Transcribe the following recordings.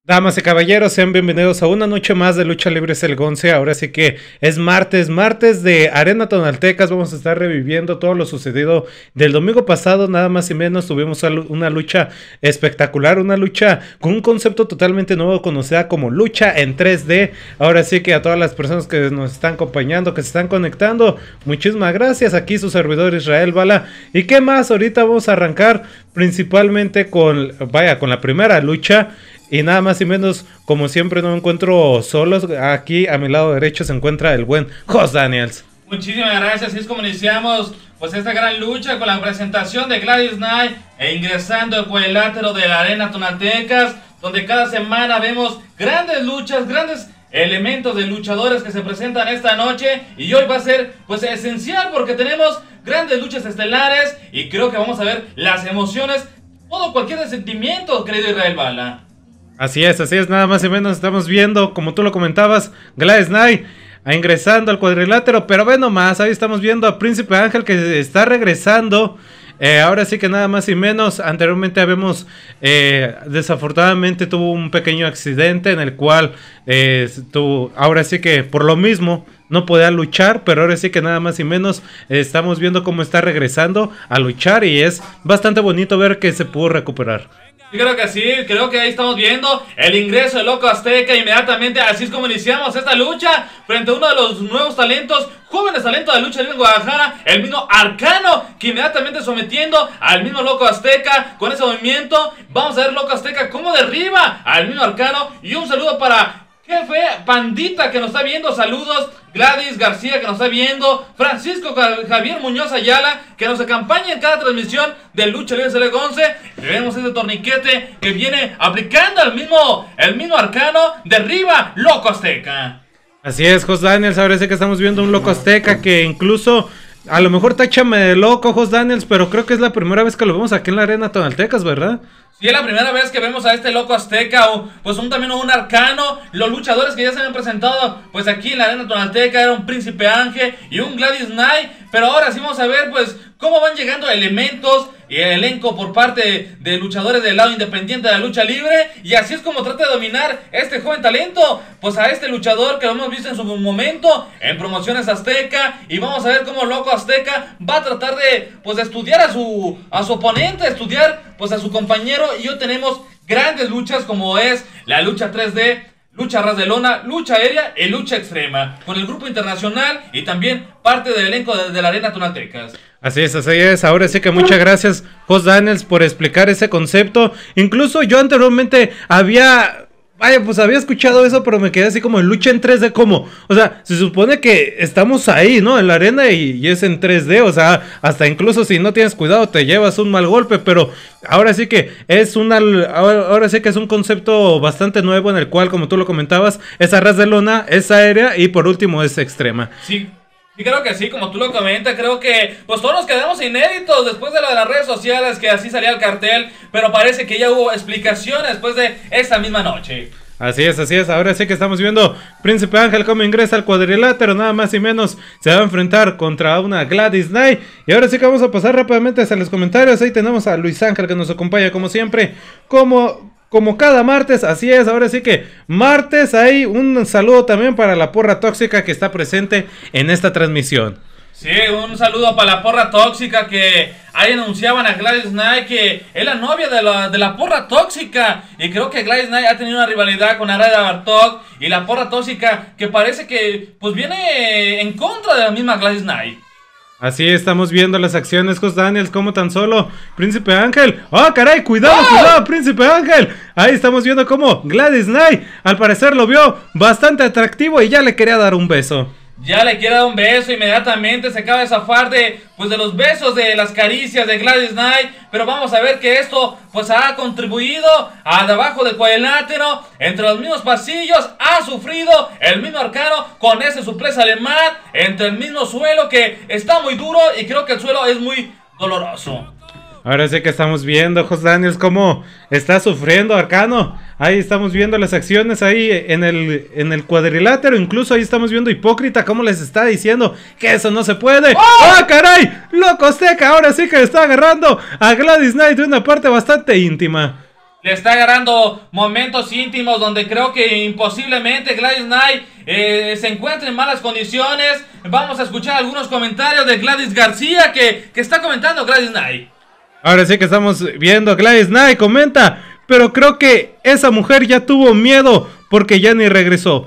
Damas y caballeros, sean bienvenidos a una noche más de Lucha Libre El Gonce. Ahora sí que es martes de Arena Tonaltecas. Vamos a estar reviviendo todo lo sucedido del domingo pasado, nada más y menos. Tuvimos una lucha espectacular, una lucha con un concepto totalmente nuevo, conocida como lucha en 3D. Ahora sí que a todas las personas que nos están acompañando, que se están conectando, muchísimas gracias. Aquí su servidor Israel Bala. ¿Y qué más? Ahorita vamos a arrancar principalmente con la primera lucha. Y nada más y menos, como siempre, no me encuentro solos. Aquí a mi lado derecho se encuentra el buen Jos Daniels. Muchísimas gracias, así es como iniciamos pues esta gran lucha con la presentación de Gladys Knight e ingresando al cuadrilátero de la Arena Tonaltecas, donde cada semana vemos grandes luchas, grandes elementos de luchadores que se presentan esta noche, y hoy va a ser pues esencial porque tenemos grandes luchas estelares y creo que vamos a ver las emociones, todo cualquier sentimiento, querido Israel Bala. Así es, nada más y menos estamos viendo, como tú lo comentabas, Gladys Knight ingresando al cuadrilátero, pero ve nomás, ahí estamos viendo a Príncipe Ángel que está regresando. Ahora sí que nada más y menos, anteriormente habíamos, desafortunadamente tuvo un pequeño accidente en el cual ahora sí que por lo mismo no podía luchar, pero ahora sí que nada más y menos estamos viendo cómo está regresando a luchar y es bastante bonito ver que se pudo recuperar. Yo creo que sí, creo que ahí estamos viendo el ingreso de Loco Azteca inmediatamente, así es como iniciamos esta lucha frente a uno de los nuevos talentos, jóvenes talentos de lucha libre en Guadalajara, el mismo Arcano, que inmediatamente sometiendo al mismo Loco Azteca con ese movimiento. Vamos a ver Loco Azteca cómo derriba al mismo Arcano, y un saludo para Jefe Pandita que nos está viendo, saludos, Gladys García que nos está viendo, Francisco Javier Muñoz Ayala que nos acompaña en cada transmisión de Lucha Libre El Gonce. Vemos este torniquete que viene aplicando el mismo Arcano, derriba Loco Azteca. Así es, Jos Daniels, ahora sí que estamos viendo un Loco Azteca que incluso a lo mejor táchame de loco, Jos Daniels, pero creo que es la primera vez que lo vemos aquí en la Arena Tonaltecas, ¿verdad? Sí, es la primera vez que vemos a este Loco Azteca, pues también un Arcano. Los luchadores que ya se habían presentado pues aquí en la Arena Tonalteca era un Príncipe Ángel y un Gladys Knight. Pero ahora sí vamos a ver pues cómo van llegando elementos y el elenco por parte de luchadores del lado independiente de la lucha libre. Y así es como trata de dominar este joven talento pues a este luchador que lo hemos visto en su momento en Promociones Azteca. Y vamos a ver cómo Loco Azteca va a tratar de pues de estudiar a su oponente, estudiar pues a su compañero. Y hoy tenemos grandes luchas como es la lucha 3D, lucha ras de lona, lucha aérea y lucha extrema, con el grupo internacional y también parte del elenco de la Arena Tonaltecas. Así es, ahora sí que muchas gracias, Jos Daniels, por explicar ese concepto. Incluso yo anteriormente había escuchado eso, pero me quedé así como en lucha en 3D, como, o sea, se supone que estamos ahí, ¿no? En la arena y es en 3D, o sea, hasta incluso si no tienes cuidado te llevas un mal golpe, pero ahora sí que es ahora sí que es un concepto bastante nuevo en el cual, como tú lo comentabas, es a ras de lona, es aérea y por último es extrema. Sí. Y creo que sí, como tú lo comentas, creo que pues todos nos quedamos inéditos después de lo de las redes sociales, que así salía el cartel, pero parece que ya hubo explicaciones después de esta misma noche. Así es, ahora sí que estamos viendo Príncipe Ángel cómo ingresa al cuadrilátero, nada más y menos se va a enfrentar contra una Gladys Knight. Y ahora sí que vamos a pasar rápidamente hacia los comentarios. Ahí tenemos a Luis Ángel que nos acompaña como siempre, como cada martes, así es, ahora sí que martes. Hay un saludo también para la porra tóxica que está presente en esta transmisión. Sí, un saludo para la porra tóxica que ahí anunciaban a Gladys Knight que es la novia de la porra tóxica. Y creo que Gladys Knight ha tenido una rivalidad con Araya Bartok y la porra tóxica que parece que pues viene en contra de la misma Gladys Knight. Así estamos viendo las acciones, Jos Daniels, como tan solo Príncipe Ángel. ¡Oh, caray! ¡Cuidado, Príncipe Ángel! Ahí estamos viendo cómo Gladys Knight, al parecer lo vio bastante atractivo y ya le quería dar un beso. Ya le quiere dar un beso, inmediatamente se acaba de zafar de los besos, de las caricias de Gladys Knight. Pero vamos a ver que esto pues ha contribuido a debajo del cuadrilátero, entre los mismos pasillos, ha sufrido el mismo Arcano con ese suplex alemán, entre el mismo suelo que está muy duro y creo que el suelo es muy doloroso. Ahora sí que estamos viendo, Jos Daniels, cómo está sufriendo Arcano. Ahí estamos viendo las acciones ahí en el cuadrilátero. Incluso ahí estamos viendo Hipócrita cómo les está diciendo que eso no se puede. ¡Oh, caray! Loco Azteca ahora sí que le está agarrando a Gladys Knight de una parte bastante íntima. Le está agarrando momentos íntimos donde creo que imposiblemente Gladys Knight se encuentra en malas condiciones. Vamos a escuchar algunos comentarios de Gladys García que está comentando Gladys Knight. Ahora sí que estamos viendo Gladys Knight, comenta, pero creo que esa mujer ya tuvo miedo porque ya ni regresó.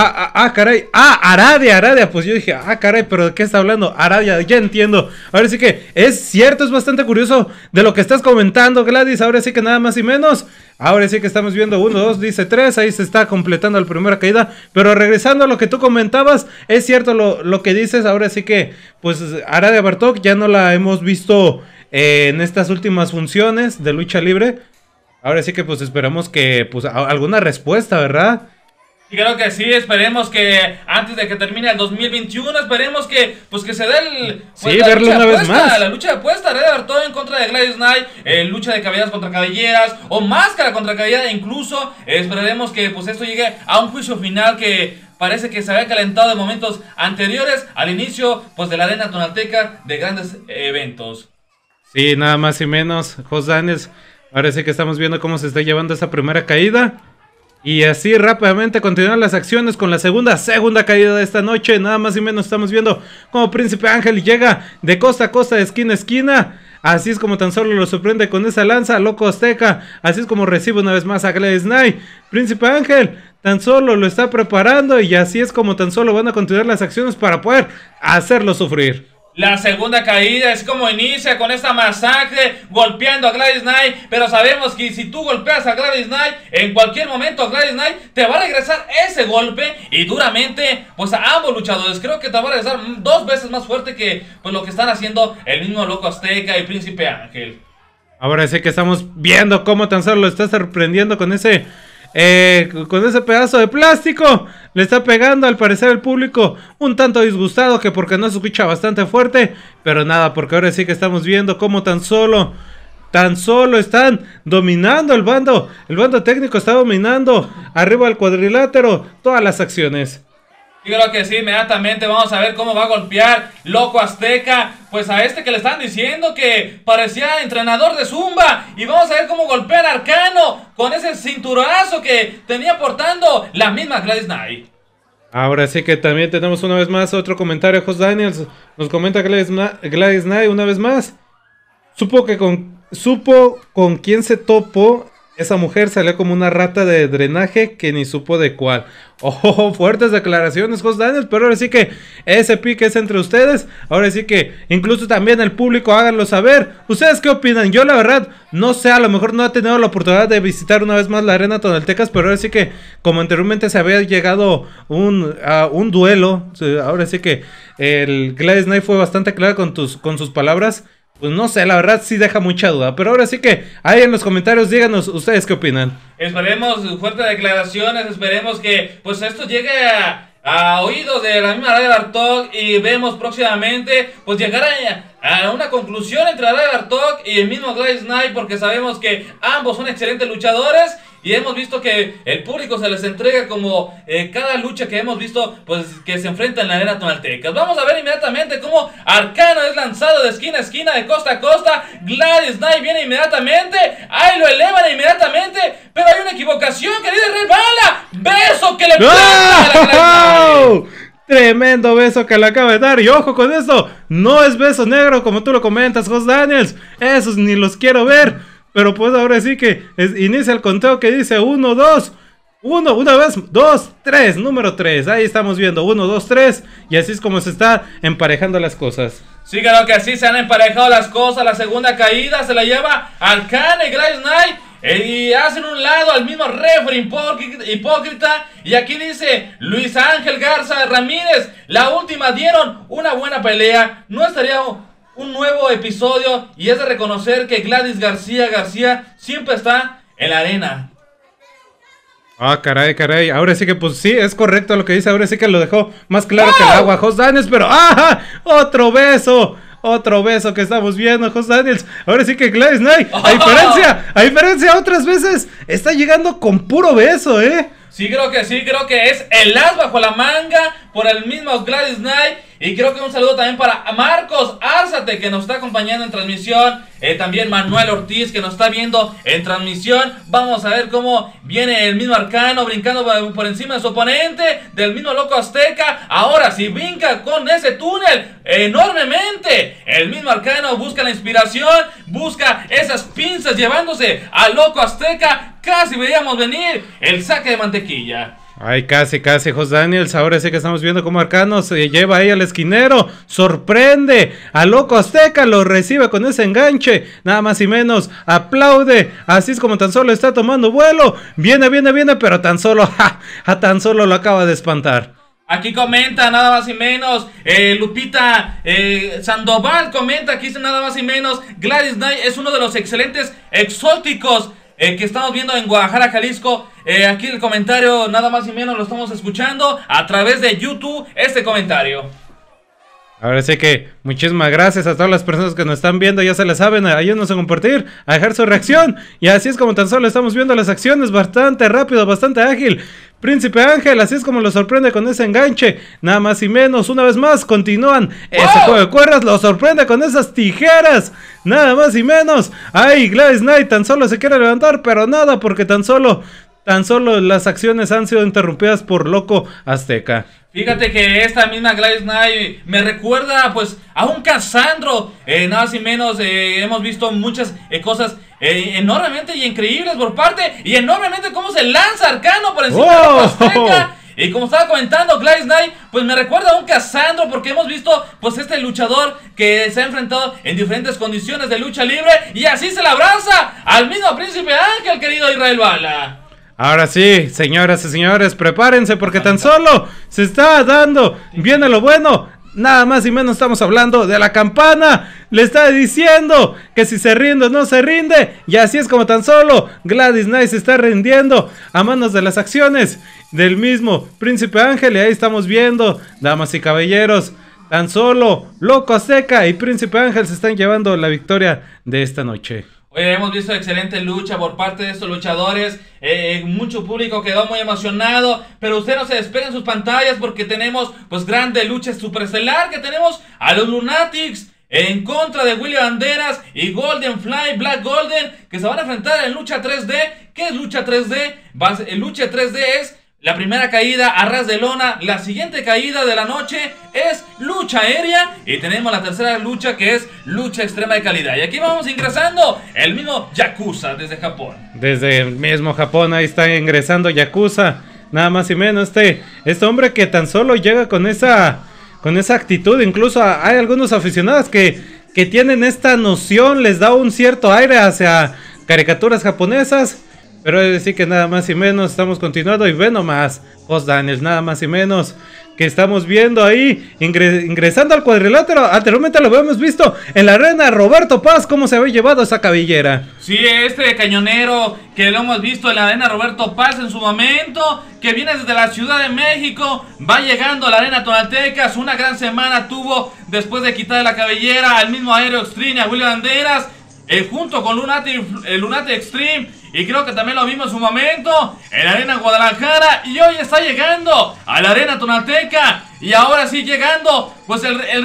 Caray. Aradia. Pues yo dije, caray, pero ¿de qué está hablando? Aradia, ya entiendo. Ahora sí que es cierto, es bastante curioso de lo que estás comentando, Gladys. Ahora sí que nada más y menos. Ahora sí que estamos viendo 1, 2, dice 3. Ahí se está completando la primera caída. Pero regresando a lo que tú comentabas, es cierto lo que dices. Ahora sí que, pues, Aradia Bartók ya no la hemos visto en estas últimas funciones de lucha libre. Ahora sí que pues esperamos que pues alguna respuesta, ¿verdad? Y creo que sí, esperemos que antes de que termine el 2021, esperemos que pues que se dé sí, verlo una vez más. La lucha de apuesta, Aradia Bartók en contra de Gladys Knight, lucha de cabelleras contra cabelleras, o máscara contra cabellera, incluso esperemos que pues esto llegue a un juicio final que parece que se había calentado de momentos anteriores al inicio pues de la arena tonalteca de grandes eventos. Sí, nada más y menos, Jos Daniels. Ahora sí que estamos viendo cómo se está llevando esa primera caída. Y así rápidamente continúan las acciones con la segunda caída de esta noche. Nada más y menos estamos viendo cómo Príncipe Ángel llega de costa a costa, de esquina a esquina. Así es como tan solo lo sorprende con esa lanza, Loco Azteca. Así es como recibe una vez más a Gladys Knight. Príncipe Ángel tan solo lo está preparando y así es como tan solo van a continuar las acciones para poder hacerlo sufrir. La segunda caída es como inicia con esta masacre, golpeando a Gladys Knight, pero sabemos que si tú golpeas a Gladys Knight, en cualquier momento Gladys Knight te va a regresar ese golpe y duramente, pues a ambos luchadores, creo que te va a regresar 2 veces más fuerte que pues lo que están haciendo el mismo Loco Azteca y Príncipe Ángel. Ahora sí que estamos viendo cómo tan solo lo está sorprendiendo con ese pedazo de plástico. Le está pegando al parecer el público un tanto disgustado, que porque no se escucha bastante fuerte, pero nada, porque ahora sí que estamos viendo cómo tan solo están dominando el bando técnico está dominando arriba del cuadrilátero todas las acciones. Yo creo que sí, inmediatamente vamos a ver cómo va a golpear Loco Azteca, pues a este que le están diciendo que parecía entrenador de Zumba. Y vamos a ver cómo golpea a Arcano con ese cinturonazo que tenía portando la misma Gladys Knight. Ahora sí que también tenemos una vez más otro comentario. Jos Daniels nos comenta Gladys Knight una vez más. Supo con quién se topó. Esa mujer salió como una rata de drenaje que ni supo de cuál. Oh, fuertes declaraciones, Jos Daniels, pero ahora sí que ese pique es entre ustedes. Ahora sí que incluso también el público, háganlo saber. ¿Ustedes qué opinan? Yo la verdad no sé, a lo mejor no he tenido la oportunidad de visitar una vez más la arena Tonaltecas, pero ahora sí que como anteriormente se había llegado un duelo, ahora sí que el Gladys Knight fue bastante claro con sus palabras. Pues no sé, la verdad sí deja mucha duda. Pero ahora sí que ahí en los comentarios díganos ustedes qué opinan. Esperemos fuertes declaraciones, esperemos que pues esto llegue a oídos de la misma Aradia Bartók y vemos próximamente pues llegar a una conclusión entre Aradia Bartók y el mismo Gladys Knight, porque sabemos que ambos son excelentes luchadores. Y hemos visto que el público se les entrega como cada lucha que hemos visto, pues que se enfrenta en la arena Tonaltecas. Vamos a ver inmediatamente cómo Arcano es lanzado de esquina a esquina, de costa a costa. Gladys Knight viene inmediatamente, ahí lo elevan inmediatamente, pero hay una equivocación que le resbala. Beso que le planta a la Gladys Knight. Tremendo beso que le acaba de dar. Y ojo con esto, no es beso negro como tú lo comentas, Jos Daniels. Esos ni los quiero ver. Pero pues ahora sí que inicia el conteo que dice 1, 2, 1, una vez, 2, 3, número 3. Ahí estamos viendo 1, 2, 3. Y así es como se está emparejando las cosas. Sí, claro que así se han emparejado las cosas. La segunda caída se la lleva Arcano y Gladys Knight. Y hacen un lado al mismo referee hipócrita. Y aquí dice Luis Ángel Garza Ramírez: la última dieron una buena pelea. No estaría un nuevo episodio, y es de reconocer que Gladys García siempre está en la arena. Caray. Ahora sí que pues sí, es correcto lo que dice. Ahora sí que lo dejó más claro que el agua, Jos Daniels. Pero otro beso que estamos viendo, Jos Daniels. Ahora sí que Gladys Knight, a diferencia otras veces, está llegando con puro beso, Sí, creo que es el as bajo la manga por el mismo Gladys Knight. Y creo que un saludo también para Marcos Árzate, que nos está acompañando en transmisión. También Manuel Ortiz, que nos está viendo en transmisión. Vamos a ver cómo viene el mismo Arcano brincando por encima de su oponente, del mismo Loco Azteca. Ahora sí brinca con ese túnel enormemente. El mismo Arcano busca la inspiración, busca esas pinzas llevándose al Loco Azteca. Casi veíamos venir el saque de mantequilla. Ay, casi, Jos Daniels. Ahora sí que estamos viendo cómo Arcano se lleva ahí al esquinero. Sorprende al Loco Azteca. Lo recibe con ese enganche. Nada más y menos. Aplaude. Así es como tan solo está tomando vuelo. Viene. Pero tan solo, tan solo lo acaba de espantar. Aquí comenta nada más y menos Lupita Sandoval comenta aquí nada más y menos. Gladys Knight es uno de los excelentes exóticos que estamos viendo en Guadalajara, Jalisco. Aquí el comentario nada más y menos lo estamos escuchando a través de YouTube, este comentario. Ahora sí que muchísimas gracias a todas las personas que nos están viendo, ya se la saben, ayúdenos a compartir, a dejar su reacción. Y así es como tan solo estamos viendo las acciones, bastante rápido, bastante ágil. Príncipe Ángel, así es como lo sorprende con ese enganche, nada más y menos. Una vez más continúan ese juego de cuerdas, lo sorprende con esas tijeras, nada más y menos. Ay, Gladys Knight tan solo se quiere levantar, pero nada, porque tan solo las acciones han sido interrumpidas por Loco Azteca. Fíjate que esta misma Gladys Knight me recuerda pues a un Casandro, nada más y menos. Hemos visto muchas cosas enormemente y increíbles por parte, y enormemente cómo se lanza Arcano por encima de Loco Azteca. Y como estaba comentando, Gladys Knight pues me recuerda a un Casandro, porque hemos visto pues este luchador que se ha enfrentado en diferentes condiciones de lucha libre, y así se la abraza al mismo Príncipe Ángel, querido Israel Bala. Ahora sí, señoras y señores, prepárense porque tan solo se está dando, viene lo bueno. Nada más y menos estamos hablando de la campana. Le está diciendo que si se rinde o no se rinde. Y así es como tan solo Gladys Knight se está rindiendo a manos de las acciones del mismo Príncipe Ángel. Y ahí estamos viendo, damas y caballeros, tan solo Loco Azteca y Príncipe Ángel se están llevando la victoria de esta noche. Oye, hemos visto excelente lucha por parte de estos luchadores. Mucho público quedó muy emocionado. Pero usted no se despegue en sus pantallas, porque tenemos pues grande lucha superestelar. Que tenemos a los Lunatics en contra de Willy Banderas y Golden Fly, Black Golden, que se van a enfrentar en lucha 3D. ¿Qué es lucha 3D? Lucha 3D es la primera caída a ras de lona. La siguiente caída de la noche es lucha aérea. Y tenemos la tercera lucha, que es lucha extrema de calidad. Y aquí vamos ingresando el mismo Yakuza desde Japón. Desde el mismo Japón, ahí está ingresando Yakuza. Nada más y menos este hombre que tan solo llega con esa actitud. Incluso hay algunos aficionados que tienen esta noción. Les da un cierto aire hacia caricaturas japonesas. Pero es decir que nada más y menos estamos continuando. Y ve nomás, Jos Daniels, nada más y menos que estamos viendo ahí ingresando al cuadrilátero. Anteriormente lo habíamos visto en la arena Roberto Paz, cómo se había llevado esa cabellera. Sí, este cañonero que lo hemos visto en la arena Roberto Paz en su momento, que viene desde la Ciudad de México, va llegando a la arena Tonaltecas. Una gran semana tuvo después de quitar la cabellera al mismo Aéreo Extreme, a Willy Banderas, junto con Lunatic Extreme. Y creo que también lo vimos en su momento en la arena Guadalajara. Y hoy está llegando a la arena Tonalteca. Y ahora sí llegando, pues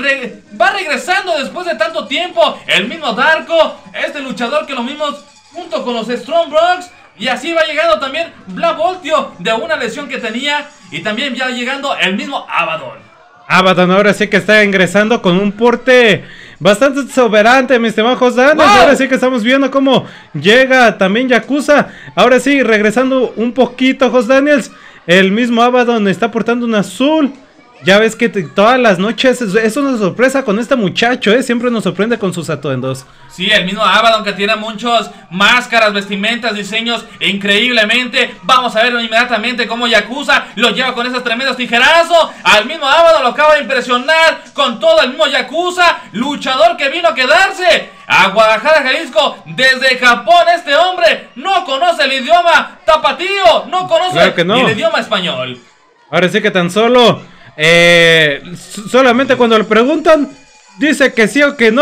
va regresando después de tanto tiempo el mismo Darko, este luchador que lo vimos junto con los Strong Bronx. Y así va llegando también Black Voltio de una lesión que tenía. Y también ya llegando el mismo Abaddon. Abaddon ahora sí que está ingresando con un porte bastante exuberante, mi estimado Jos Daniels. Wow. Ahora sí que estamos viendo cómo llega también Yakuza. Ahora sí, regresando un poquito, Jos Daniels. El mismo Abaddon está portando un azul. Ya ves que todas las noches es una sorpresa con este muchacho, siempre nos sorprende con sus atuendos. Sí, el mismo Abaddon, que tiene muchas máscaras, vestimentas, diseños increíblemente. Vamos a ver inmediatamente cómo Yakuza lo lleva con esos tremendos tijerazos. Al mismo Abaddon lo acaba de impresionar con todo el mismo Yakuza, luchador que vino a quedarse a Guadalajara, Jalisco, desde Japón. Este hombre no conoce el idioma tapatío, no conoce el idioma español. Ahora sí que tan solo solamente cuando le preguntan dice que sí o que no,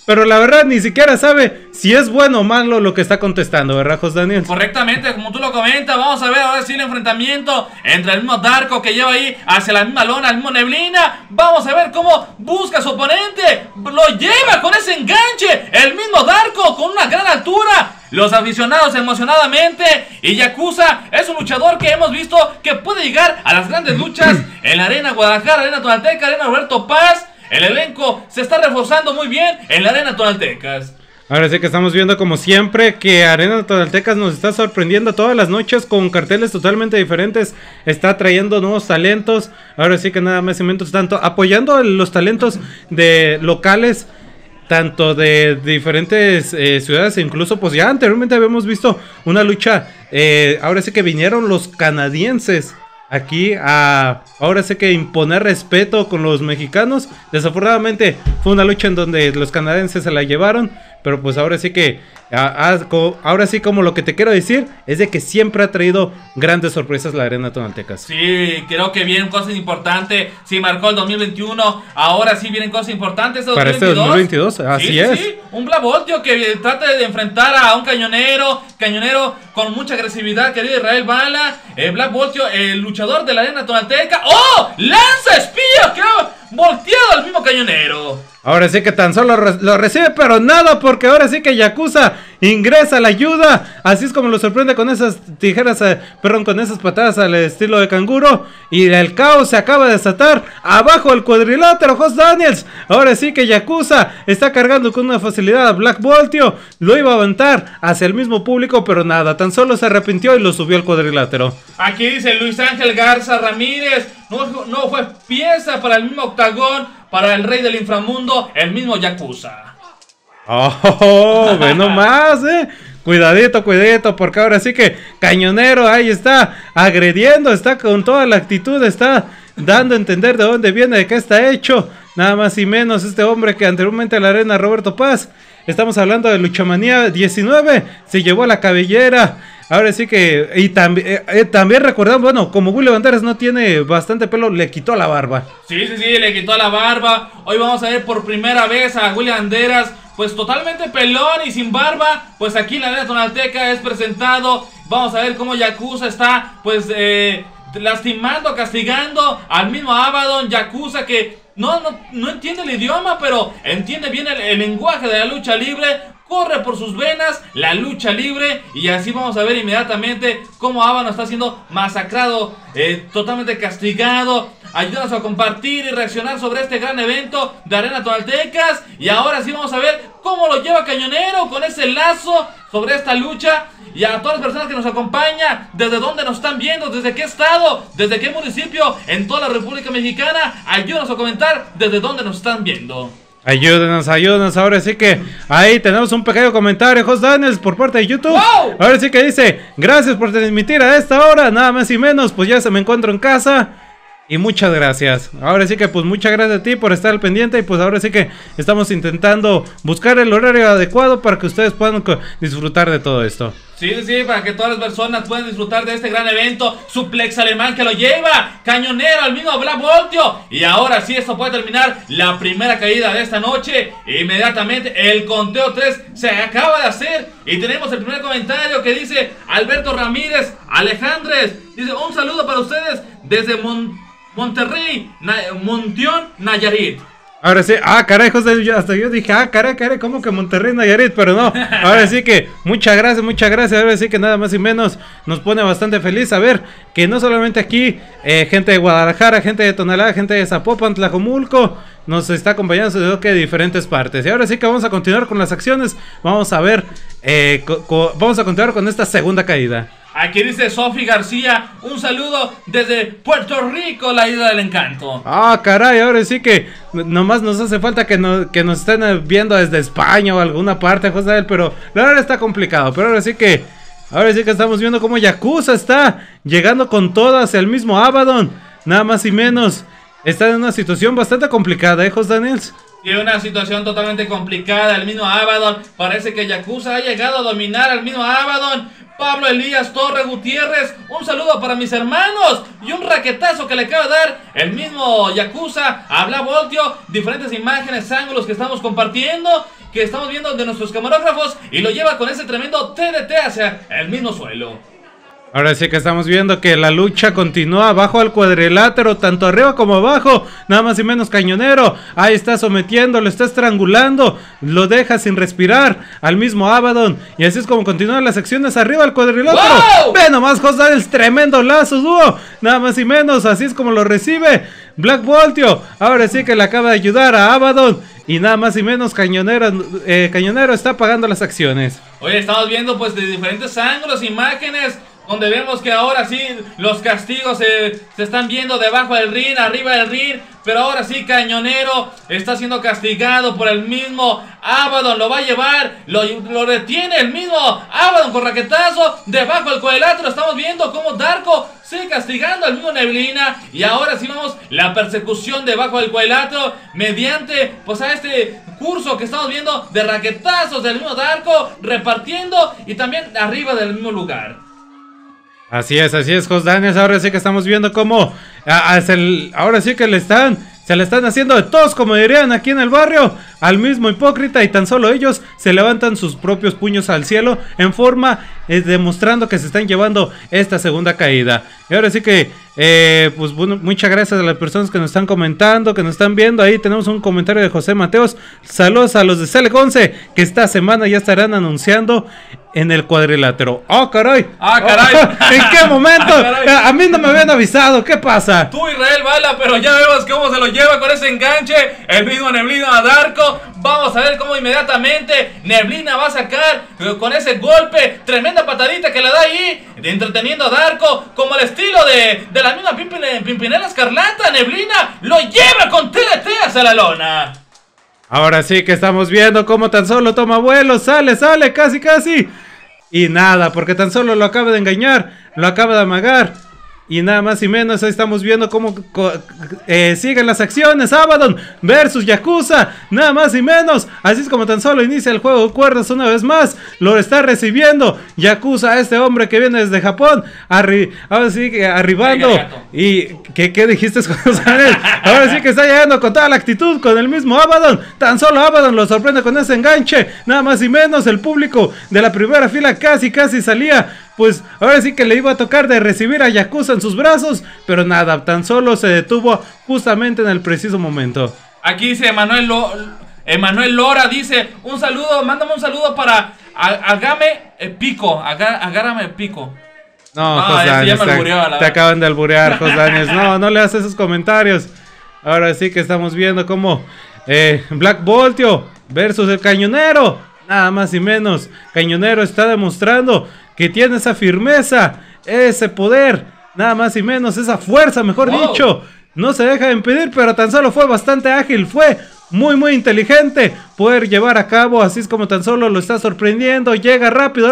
pero la verdad ni siquiera sabe si es bueno o malo lo que está contestando, ¿verdad, Jos Daniel? Correctamente, como tú lo comentas, vamos a ver ahora sí el enfrentamiento entre el mismo Darko que lleva ahí hacia la misma lona, el mismo Neblina. Vamos a ver cómo busca a su oponente, lo lleva con ese enganche, el mismo Darko con una gran altura. Los aficionados emocionadamente, y Yakuza es un luchador que hemos visto que puede llegar a las grandes luchas en la Arena Guadalajara, Arena Tonalteca, Arena Roberto Paz. El elenco se está reforzando muy bien en la Arena Tonaltecas. Ahora sí que estamos viendo como siempre que Arena Tonaltecas nos está sorprendiendo todas las noches con carteles totalmente diferentes. Está trayendo nuevos talentos. Ahora sí que nada más y menos tanto apoyando los talentos de locales, tanto de diferentes ciudades, e incluso pues ya anteriormente habíamos visto una lucha. Ahora sí que vinieron los canadienses aquí a ahora sí que imponer respeto con los mexicanos. Desafortunadamente fue una lucha en donde los canadienses se la llevaron, pero pues ahora sí que ahora sí, como lo que te quiero decir es de que siempre ha traído grandes sorpresas la Arena Tonaltecas. Sí, creo que vienen cosas importantes. Sí, marcó el 2021, ahora sí vienen cosas importantes. Para este 2022, así es. Sí, un Black Bolt que trata de enfrentar a un cañonero con mucha agresividad, querido Israel Bala. Black Bolt, el luchador de la Arena Tonalteca. ¡Oh! ¡Lanza espía! ¡Que ha volteado al mismo cañonero! Ahora sí que tan solo lo recibe, pero nada, porque ahora sí que Yakuza ingresa a la ayuda. Así es como lo sorprende con esas tijeras, con esas patadas al estilo de canguro. Y el caos se acaba de desatar abajo del cuadrilátero, Jos Daniels. Ahora sí que Yakuza está cargando con una facilidad a Black Voltio. Lo iba a aventar hacia el mismo público, pero nada, tan solo se arrepintió y lo subió al cuadrilátero. Aquí dice Luis Ángel Garza Ramírez, no fue pieza para el mismo octagón, para el rey del inframundo, el mismo Yakuza. Oh, ve nomás, Cuidadito, porque ahora sí que Cañonero ahí está agrediendo, está con toda la actitud, está dando a entender de dónde viene, de qué está hecho. Nada más y menos este hombre que anteriormente en la Arena Roberto Paz, estamos hablando de Luchamanía 19, se llevó la cabellera. Ahora sí que, y también recordamos, bueno, como Willy Banderas no tiene bastante pelo, le quitó la barba. Sí, le quitó la barba. Hoy vamos a ver por primera vez a Willy Banderas, pues totalmente pelón y sin barba. Pues aquí en la Arena Tonalteca es presentado. Vamos a ver cómo Yakuza está, pues, lastimando, castigando al mismo Abaddon. Yakuza que no entiende el idioma, pero entiende bien el lenguaje de la lucha libre. Corre por sus venas la lucha libre. Y así vamos a ver inmediatamente cómo Abaddon está siendo masacrado, totalmente castigado. Ayúdanos a compartir y reaccionar sobre este gran evento de Arena Tonaltecas. Y ahora sí vamos a ver cómo lo lleva Cañonero con ese lazo sobre esta lucha. Y a todas las personas que nos acompañan, desde dónde nos están viendo, desde qué estado, desde qué municipio en toda la República Mexicana, ayúdanos a comentar desde dónde nos están viendo. Ayúdenos, ahora sí que ahí tenemos un pequeño comentario, Jos Daniels, por parte de YouTube. ¡Wow! Ahora sí que dice, gracias por transmitir a esta hora, nada más y menos, pues ya se me encuentro en casa. Y muchas gracias. Ahora sí que pues muchas gracias a ti por estar al pendiente. Y pues ahora sí que estamos intentando buscar el horario adecuado para que ustedes puedan disfrutar de todo esto. Sí, para que todas las personas puedan disfrutar de este gran evento. Suplex alemán que lo lleva Cañonero al mismo Black Voltio. Y ahora sí, esto puede terminar la primera caída de esta noche. Inmediatamente el conteo 3 se acaba de hacer. Y tenemos el primer comentario que dice Alberto Ramírez Alejandres. Dice, un saludo para ustedes desde Monterrey, Montión, Nayarit. Ahora sí, caray, José, hasta yo dije, caray, ¿cómo que Monterrey, Nayarit? Pero no, ahora sí que muchas gracias, ahora sí que nada más y menos nos pone bastante feliz saber que no solamente aquí, gente de Guadalajara, gente de Tonalá, gente de Zapopan, Tlajomulco, nos está acompañando, sino que de diferentes partes. Y ahora sí que vamos a continuar con las acciones, vamos a ver, vamos a continuar con esta segunda caída. Aquí dice Sofi García, un saludo desde Puerto Rico, la isla del encanto. Caray, ahora sí que nomás nos hace falta que nos estén viendo desde España o alguna parte, José, pero la verdad está complicado. Pero ahora sí que estamos viendo cómo Yakuza está llegando con todo hacia el mismo Abaddon, nada más y menos. Está en una situación bastante complicada, José Daniels. Y una situación totalmente complicada, el mismo Abaddon. Parece que Yakuza ha llegado a dominar al mismo Abaddon. Pablo Elías Torres Gutiérrez, un saludo para mis hermanos y un raquetazo que le acaba de dar el mismo Yakuza a Black Voltio. Diferentes imágenes, ángulos que estamos compartiendo. que estamos viendo de nuestros camarógrafos y lo lleva con ese tremendo TDT hacia el mismo suelo. Ahora sí que estamos viendo que la lucha continúa abajo al cuadrilátero, tanto arriba como abajo, nada más y menos Cañonero, ahí está sometiendo, lo está estrangulando, lo deja sin respirar al mismo Abaddon, y así es como continúan las acciones arriba al cuadrilátero. ¡Wow! Ve nomás, José, el tremendo lazo dúo, nada más y menos, así es como lo recibe Black Voltio. Ahora sí que le acaba de ayudar a Abaddon, y nada más y menos Cañonero está pagando las acciones. Oye, estamos viendo pues de diferentes ángulos, imágenes, donde vemos que ahora sí los castigos se están viendo debajo del ring, arriba del ring. Pero ahora sí Cañonero está siendo castigado por el mismo Abaddon. Lo va a llevar, lo retiene el mismo Abaddon con raquetazo debajo del cuadrilátero. Estamos viendo cómo Darko sigue castigando al mismo Neblina. Y ahora sí vemos la persecución debajo del cuadrilátero mediante pues a este curso que estamos viendo de raquetazos del mismo Darko repartiendo y también arriba del mismo lugar. Así es, Josdanes. Ahora sí que estamos viendo cómo ahora sí que se le están haciendo de tos, como dirían aquí en el barrio, al mismo Hipócrita, y tan solo ellos se levantan sus propios puños al cielo en forma demostrando que se están llevando esta segunda caída. Y ahora sí que pues bueno, muchas gracias a las personas que nos están comentando, que nos están viendo. Ahí tenemos un comentario de José Mateos. Saludos a los de Select 11, que esta semana ya estarán anunciando en el cuadrilátero. ¡Oh, caray! ¡Ah, caray! ¿En qué momento? A mí no me habían avisado. ¿Qué pasa? Tú, Israel Bala, pero ya vemos cómo se lo lleva con ese enganche el mismo Neblina a Darko. Vamos a ver cómo inmediatamente Neblina va a sacar con ese golpe, tremenda patadita que le da ahí, entreteniendo a Darko, como el estilo de la misma Pimpinela Escarlata. Neblina lo lleva con TDT hacia la lona. Ahora sí que estamos viendo cómo tan solo toma vuelo, sale, casi. Y nada, porque tan solo lo acaba de engañar, lo acaba de amagar. Y nada más y menos, ahí estamos viendo cómo siguen las acciones. Abaddon versus Yakuza, nada más y menos. Así es como tan solo inicia el juego de cuerdas una vez más. Lo está recibiendo Yakuza, este hombre que viene desde Japón. Ahora sí que arribando. ¿Y qué dijiste, González? Ahora sí que está llegando con toda la actitud, con el mismo Abaddon. Tan solo Abaddon lo sorprende con ese enganche. Nada más y menos, el público de la primera fila casi salía. Pues ahora sí que le iba a tocar de recibir a Yakuza en sus brazos, pero nada, tan solo se detuvo justamente en el preciso momento. Aquí dice Emanuel Lora, dice, un saludo, mándame un saludo para Agame Pico, Agárame Pico. No, Josdanes, te acaban de alburear, Josdanes. No le haces esos comentarios. Ahora sí que estamos viendo cómo Black Voltio versus el Cañonero, nada más y menos. Cañonero está demostrando que tiene esa firmeza, ese poder, nada más y menos, esa fuerza, mejor dicho. No se deja de impedir, pero tan solo fue bastante ágil, fue muy inteligente poder llevar a cabo, así es como tan solo lo está sorprendiendo. Llega rápido,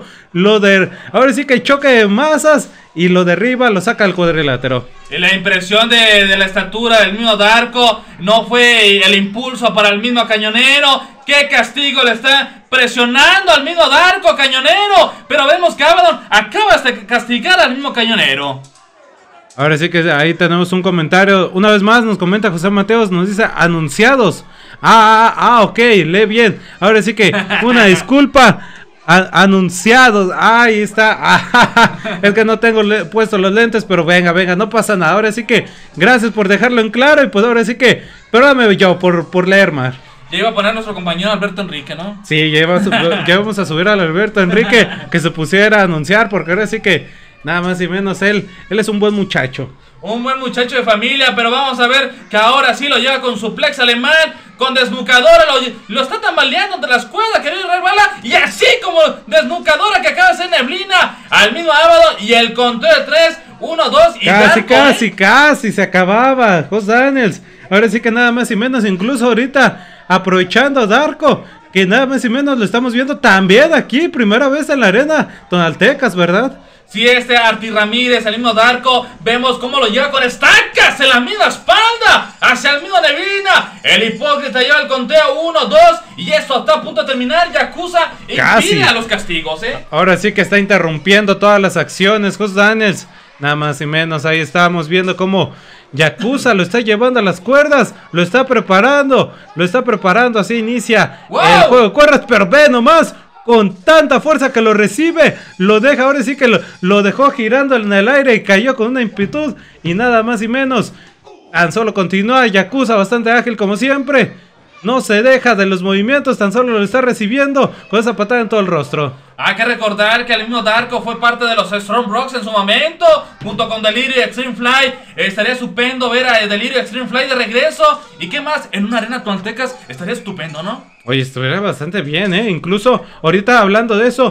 ahora sí que choque de masas y lo derriba, lo saca al cuadrilátero. Y la impresión de la estatura del mismo Darko no fue el impulso para el mismo Cañonero. ¡Qué castigo le está presionando al mismo Darko, Cañonero! Pero vemos que Abaddon acaba de castigar al mismo Cañonero. Ahora sí que ahí tenemos un comentario. Una vez más nos comenta José Mateos, nos dice anunciados. Ok, lee bien. Ahora sí que una disculpa. Anunciados, ahí está. Es que no tengo puesto los lentes, pero venga, no pasa nada. Ahora sí que gracias por dejarlo en claro. Y pues ahora sí que perdóname yo por leer más. Ya iba a poner nuestro compañero Alberto Enrique, ¿no? Sí, ya vamos a subir al Alberto Enrique que se pusiera a anunciar, porque ahora sí que nada más y menos él es un buen muchacho. Un buen muchacho de familia, pero vamos a ver que ahora sí lo lleva con suplex alemán, con desnucadora, lo está tambaleando entre las cuerdas, querido Israel Bala, y así como desnucadora que acaba de ser Neblina, al mismo Abaddon, y el conteo de 3, 1, 2, y casi se acababa, Josdanes. Ahora sí que nada más y menos, incluso ahorita, aprovechando Darko, que nada más y menos lo estamos viendo también aquí, primera vez en la arena Tonaltecas, ¿verdad? Si Arti Ramírez, el mismo Darko, vemos cómo lo lleva con estacas en la misma espalda hacia el mismo Neblina. El Hipócrita lleva el conteo 1, 2 y esto está a punto de terminar. Yakuza impide a los castigos, Ahora sí que está interrumpiendo todas las acciones, Josdanes. Nada más y menos, ahí estábamos viendo cómo Yakuza lo está llevando a las cuerdas, lo está preparando, así inicia el juego de cuerdas, pero ve nomás, con tanta fuerza que lo recibe, lo deja, ahora sí que lo dejó girando en el aire y cayó con una impitud, y nada más y menos, tan solo continúa Yakuza bastante ágil como siempre, no se deja de los movimientos, tan solo lo está recibiendo con esa patada en todo el rostro. Hay que recordar que el mismo Darko fue parte de los Strong Rocks en su momento, junto con Delirio y Extreme Fly. Estaría estupendo ver a Delirio y Extreme Fly de regreso. ¿Y qué más? En una arena Tonaltecas estaría estupendo, ¿no? Oye, estuviera bastante bien, incluso ahorita hablando de eso,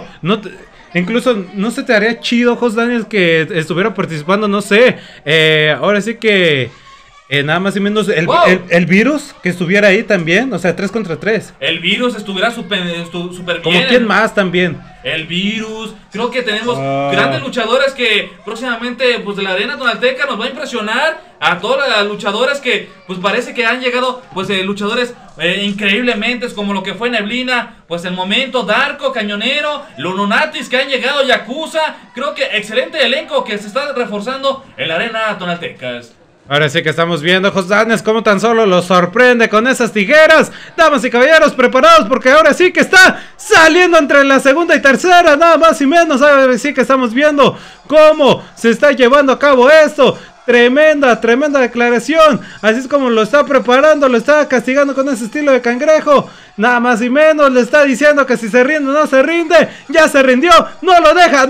incluso no se te haría chido, Jos Daniels, que estuviera participando, no sé, ahora sí que... nada más y menos el virus que estuviera ahí también, o sea, 3 contra 3. El virus estuviera súper bien. ¿Como quién más también? El virus. Creo que tenemos grandes luchadores que próximamente, pues de la arena Tonalteca nos va a impresionar a todas las luchadoras que, pues parece que han llegado, pues luchadores increíblemente, como lo que fue Neblina, pues el momento, Darko, Cañonero, los Lunatis que han llegado, Yakuza. Creo que excelente elenco que se está reforzando en la arena Tonaltecas. Ahora sí que estamos viendo, Jos Daniels, cómo tan solo lo sorprende con esas tijeras. Damas y caballeros, preparados porque ahora sí que está saliendo entre la segunda y tercera, nada más y menos. Ahora sí que estamos viendo cómo se está llevando a cabo esto. Tremenda declaración. Así es como lo está preparando, lo está castigando con ese estilo de cangrejo. Nada más y menos le está diciendo que si se rinde o no se rinde. Ya se rindió, no lo deja,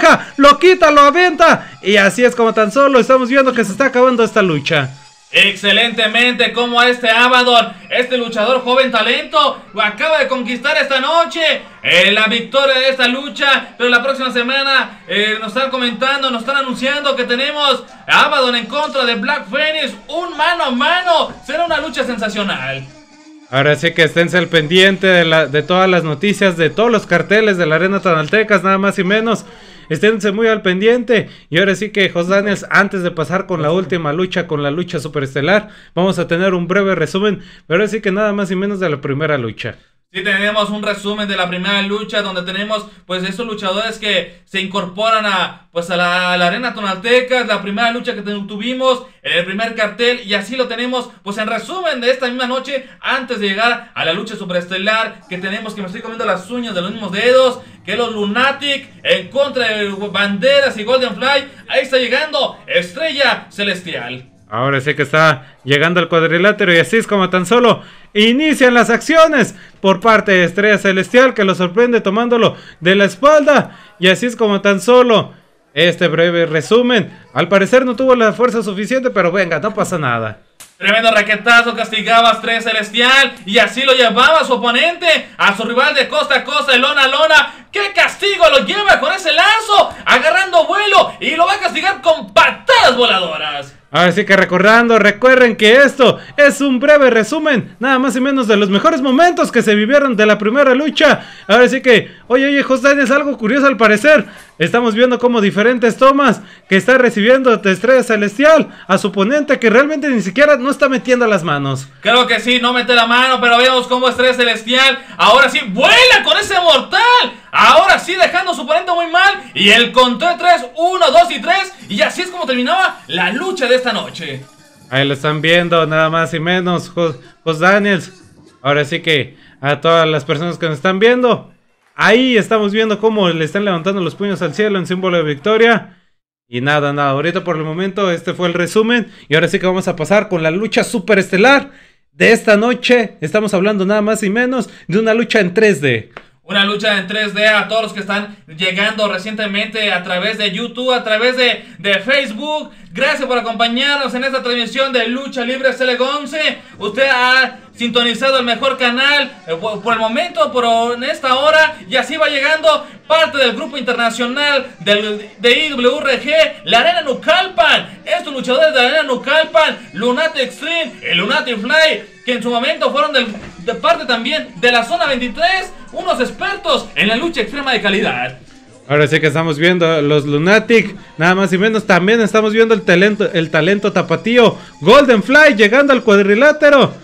lo quita, lo avienta. Y así es como tan solo estamos viendo que se está acabando esta lucha. Excelentemente como este Abaddon, este luchador joven talento, acaba de conquistar esta noche la victoria de esta lucha. Pero la próxima semana nos están comentando, nos están anunciando que tenemos a Abaddon en contra de Black Phoenix, un mano a mano. Será una lucha sensacional. Ahora sí que esténse al pendiente de todas las noticias, de todos los carteles de la arena Tonaltecas, nada más y menos. Esténse muy al pendiente. Y ahora sí que, Jos Daniels, antes de pasar con la última lucha, con la lucha superestelar, vamos a tener un breve resumen, pero ahora sí que nada más y menos de la primera lucha. Sí, tenemos un resumen de la primera lucha donde tenemos pues esos luchadores que se incorporan a la arena Tonaltecas, la primera lucha que tuvimos en el primer cartel, y así lo tenemos pues en resumen de esta misma noche antes de llegar a la lucha superestelar que tenemos, que me estoy comiendo las uñas de los mismos dedos, que los Lunatic en contra de Banderas y Golden Fly. Ahí está llegando Estrella Celestial. Ahora sí que está llegando al cuadrilátero y así es como tan solo inician las acciones por parte de Estrella Celestial, que lo sorprende tomándolo de la espalda. Y así es como tan solo este breve resumen. Al parecer no tuvo la fuerza suficiente, pero venga, no pasa nada. Tremendo raquetazo, castigaba a Estrella Celestial y así lo llevaba a su oponente, a su rival de costa a costa, de lona a lona. ¡Qué castigo lo lleva con ese lazo! Agarrando vuelo y lo va a castigar con patadas voladoras. Ahora sí que recuerden que esto es un breve resumen, nada más y menos de los mejores momentos que se vivieron de la primera lucha. Ahora sí que, oye, Jos Daniels, algo curioso al parecer. Estamos viendo como diferentes tomas que está recibiendo de Estrella Celestial a su oponente, que realmente ni siquiera no está metiendo las manos. Creo que sí, no mete la mano, pero vemos cómo Estrella Celestial ahora sí vuela con ese mortal. Ahora sí dejando a su oponente muy mal. Y el conteo de 3, 1, 2 y 3. Y así es como terminaba la lucha de esta noche. Ahí lo están viendo, nada más y menos, Jos Daniels. Ahora sí que a todas las personas que nos están viendo, ahí estamos viendo cómo le están levantando los puños al cielo en símbolo de victoria. Y nada, ahorita por el momento este fue el resumen. Y ahora sí que vamos a pasar con la lucha superestelar de esta noche. Estamos hablando nada más y menos de una lucha en 3D. Una lucha en 3D a todos los que están llegando recientemente a través de YouTube, a través de Facebook. Gracias por acompañarnos en esta transmisión de Lucha Libre CL11. Usted ha sintonizado el mejor canal por el momento, pero en esta hora. Y así va llegando parte del grupo internacional de IWRG, la Arena Nucalpan. Estos luchadores de la Arena Nucalpan, Lunatic Extreme y Lunatic Fly, que en su momento fueron de parte también de la zona 23, unos expertos en la lucha extrema de calidad. Ahora sí que estamos viendo los Lunatic, nada más y menos. También estamos viendo el talento tapatío Golden Fly llegando al cuadrilátero.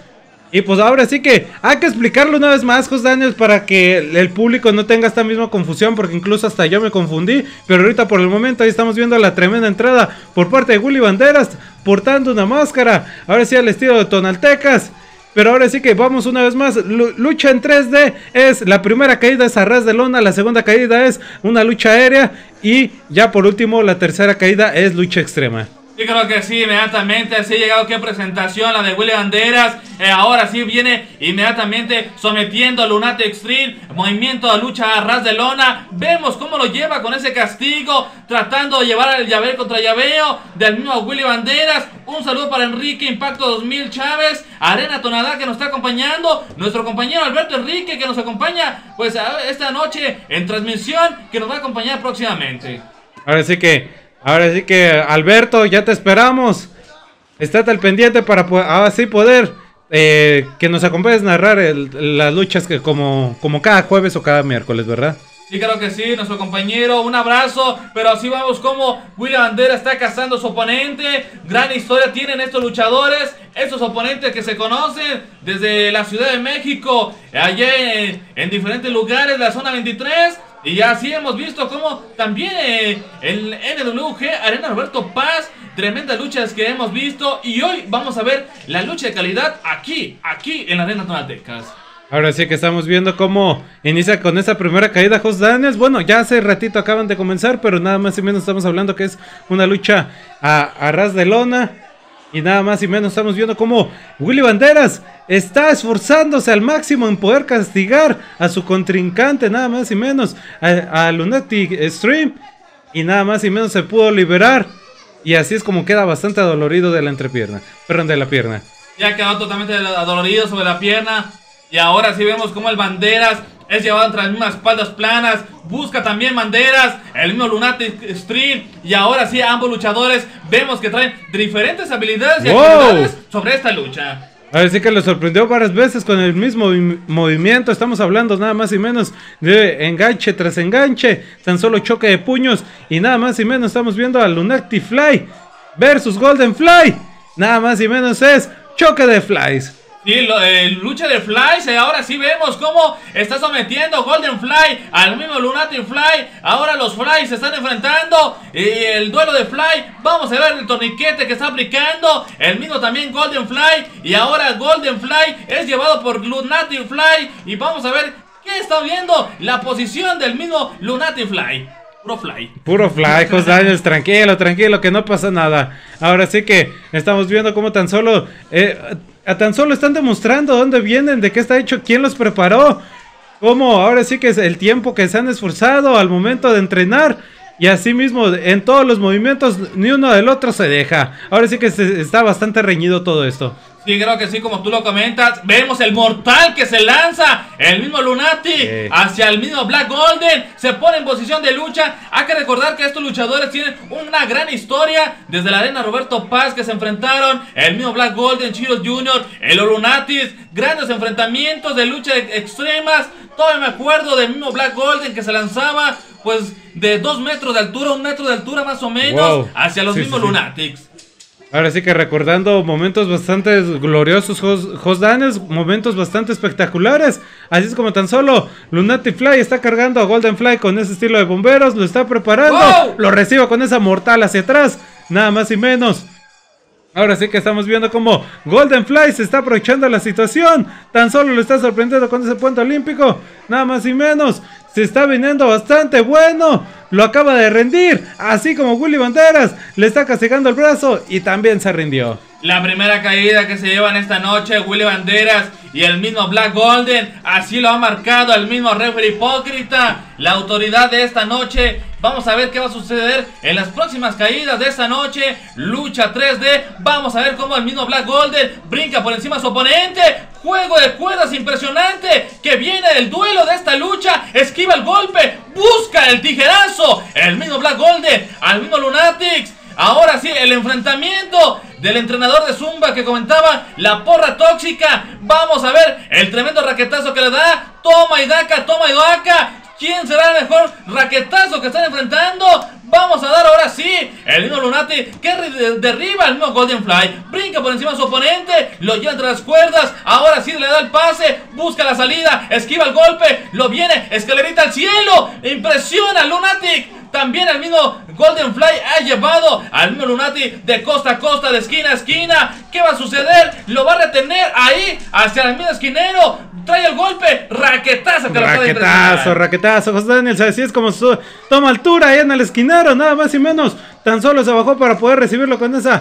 Y pues ahora sí que hay que explicarlo una vez más, Jos Daniels, para que el público no tenga esta misma confusión, porque incluso hasta yo me confundí. Pero ahorita por el momento ahí estamos viendo la tremenda entrada por parte de Willy Banderas, portando una máscara, ahora sí al estilo de Tonaltecas. Pero ahora sí que vamos una vez más, lucha en 3D, es la primera caída es a ras de lona, la segunda caída es una lucha aérea y ya por último la tercera caída es lucha extrema. Sí, creo que sí, inmediatamente así ha llegado qué presentación, la de Willy Banderas. Ahora sí viene inmediatamente sometiendo a Lunatic Extreme, movimiento de lucha a ras de lona. Vemos cómo lo lleva con ese castigo, tratando de llevar el llaveo contra llaveo del mismo Willy Banderas. Un saludo para Enrique Impacto 2000 Chávez, Arena Tonalá que nos está acompañando, nuestro compañero Alberto Enrique que nos acompaña pues esta noche en transmisión, que nos va a acompañar próximamente. Ahora sí que Alberto, ya te esperamos. Estate al pendiente para así poder que nos acompañes a narrar las luchas que como cada jueves o cada miércoles, ¿verdad? Sí, claro que sí, nuestro compañero, un abrazo. Pero así vamos como Willy Bandera está cazando a su oponente. Gran historia tienen estos luchadores, estos oponentes que se conocen desde la Ciudad de México, allá en diferentes lugares de la zona 23. Y así hemos visto como también en NWG, Arena Roberto Paz, tremendas luchas que hemos visto. Y hoy vamos a ver la lucha de calidad aquí en la Arena Tonaltecas. Ahora sí que estamos viendo cómo inicia con esa primera caída Jos Daniels. Bueno, ya hace ratito acaban de comenzar, pero nada más y menos estamos hablando que es una lucha a ras de lona. Y nada más y menos estamos viendo cómo Willy Banderas está esforzándose al máximo en poder castigar a su contrincante, nada más y menos, a Lunatic Extreme. Y nada más y menos se pudo liberar. Y así es como queda bastante adolorido de la entrepierna. Perdón, de la pierna. Ya quedó totalmente adolorido sobre la pierna. Y ahora sí vemos como el Banderas es llevado entre las mismas espaldas planas. Busca también Banderas, el mismo Lunatic Extreme. Y ahora sí ambos luchadores vemos que traen diferentes habilidades y actividades sobre esta lucha. Ahora sí que lo sorprendió varias veces con el mismo movimiento. Estamos hablando nada más y menos de enganche tras enganche, tan solo choque de puños. Y nada más y menos estamos viendo a Lunatic Fly versus Golden Fly. Nada más y menos es choque de flies. Sí, lucha de Fly, ahora sí vemos cómo está sometiendo Golden Fly al mismo Lunatic Fly. Ahora los Fly se están enfrentando y el duelo de Fly, vamos a ver el torniquete que está aplicando el mismo también Golden Fly. Y ahora Golden Fly es llevado por Lunatic Fly y vamos a ver qué está viendo la posición del mismo Lunatic Fly. Puro fly, Jos Daniels, tranquilo, que no pasa nada. Ahora sí que estamos viendo cómo tan solo están demostrando dónde vienen, de qué está hecho, quién los preparó. Cómo ahora sí que es el tiempo que se han esforzado al momento de entrenar. Y así mismo en todos los movimientos ni uno del otro se deja. Ahora sí que está bastante reñido todo esto. Sí, creo que sí, como tú lo comentas. Vemos el mortal que se lanza el mismo Lunatic hacia el mismo Black Golden. Se pone en posición de lucha. Hay que recordar que estos luchadores tienen una gran historia desde la Arena Roberto Paz, que se enfrentaron el mismo Black Golden, Chiros Jr., el Lunatic. Grandes enfrentamientos de lucha extremas. Todavía me acuerdo del mismo Black Golden que se lanzaba pues de 2 metros de altura, 1 metro de altura más o menos, hacia los mismos Lunatics. Ahora sí que recordando momentos bastante gloriosos, Jos Daniels, momentos bastante espectaculares. Así es como tan solo Lunatic Fly está cargando a Golden Fly con ese estilo de bomberos, lo está preparando, lo recibe con esa mortal hacia atrás, nada más y menos. Ahora sí que estamos viendo como Golden Fly se está aprovechando la situación. Tan solo lo está sorprendiendo con ese puente olímpico. Nada más y menos. Se está viniendo bastante bueno. Lo acaba de rendir. Así como Willy Banderas le está castigando el brazo y también se rindió. La primera caída que se lleva en esta noche, Willy Banderas y el mismo Black Golden. Así lo ha marcado el mismo referee hipócrita, la autoridad de esta noche. Vamos a ver qué va a suceder en las próximas caídas de esta noche. Lucha 3D. Vamos a ver cómo el mismo Black Golden brinca por encima de su oponente. Juego de cuerdas impresionante que viene del duelo de esta lucha. Esquiva el golpe, busca el tijerazo. El mismo Black Golden al mismo Lunatics. Ahora sí, el enfrentamiento del entrenador de Zumba que comentaba, la porra tóxica. Vamos a ver el tremendo raquetazo que le da. Toma y daca, toma y daca. ¿Quién será el mejor raquetazo que están enfrentando? Vamos a dar ahora sí El mismo Lunatic que derriba al mismo Golden Fly. Brinca por encima de su oponente. Lo lleva entre las cuerdas. Ahora sí le da el pase. Busca la salida. Esquiva el golpe. Lo viene. Escalerita al cielo. Impresiona al Lunatic. También el mismo Golden Fly ha llevado al mismo Lunatic de costa a costa, de esquina a esquina. ¿Qué va a suceder? Lo va a retener ahí hacia el mismo esquinero. Trae el golpe, raquetazo que raquetazo, José Daniels, así es como toma altura ahí en el esquinero, nada más y menos. Tan solo se bajó para poder recibirlo con esa